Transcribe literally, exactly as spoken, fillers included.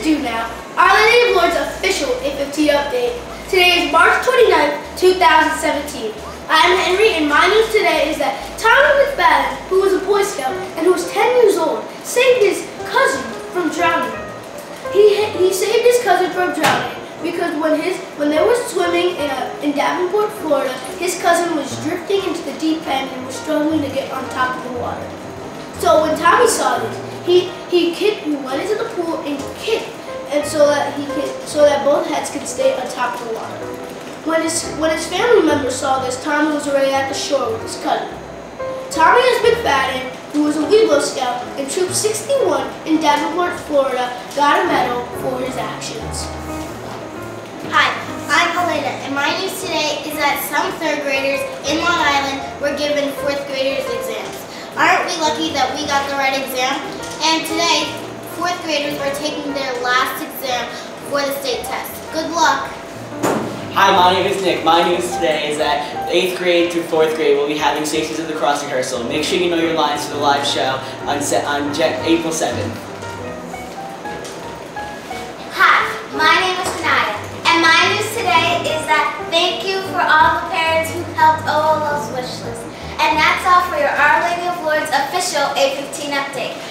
due now. Our Lady of Lourdes official A fifteen update. Today is March twenty-ninth, two thousand seventeen. I'm Henry, and my news today is that Tommy McFadden, who was a Boy Scout and who was ten years old, saved his cousin from drowning. He, he saved his cousin from drowning because when his when they were swimming in, a, in Davenport, Florida, his cousin was drifting into the deep end and was struggling to get on top of the water. So when Tommy saw this, he he kicked, he went into the pool and kicked, and so that he could, so that both heads could stay on top of the water. When his when his family members saw this, Tommy was already at the shore with his cousin. Tommy S. McFadden, who was a Weebo Scout in Troop sixty-one in Davenport, Florida, got a medal for his actions. Hi, I'm Helena, and my news today is that some third graders in Long Island were given fourth graders exams. Aren't we lucky that we got the right exam? And today, fourth graders are taking their last exam for the state test. Good luck. Hi, my name is Nick. My news today is that eighth grade through fourth grade will be having Stations of the Cross rehearsal. Make sure you know your lines for the live show on, on April seventh. Hi, my name is Shania, and my news today is that thank you for all the parents who helped O L O's wish list. And that's all for your Our Lady of Lourdes official A fifteen update.